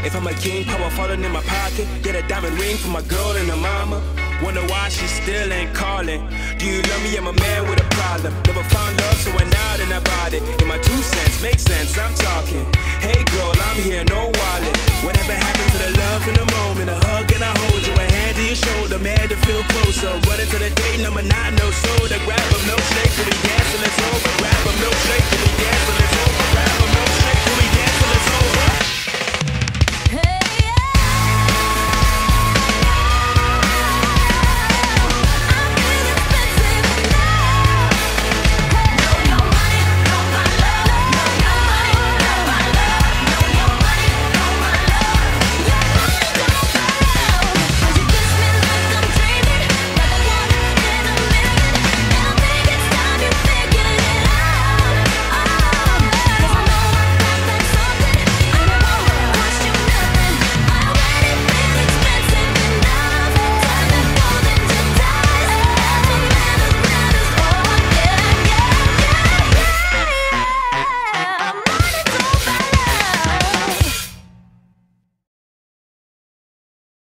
If I'm a king, power falling in my pocket. Get a diamond ring for my girl and her mama. Wonder why she still ain't calling. Do you love me? I'm a man with a problem. Never found love, so went out and I bought it. In my 2 cents, makes sense, I'm talking. Hey girl, I'm here, no wallet. Whatever happened to the love in the moment? A hug and I hold you, a hand to your shoulder, man to feel closer. Running to the date number 9, no soda. Grab a milkshake till we dance till it's over. Grab a milkshake till we dance till it's over. Grab a milkshake.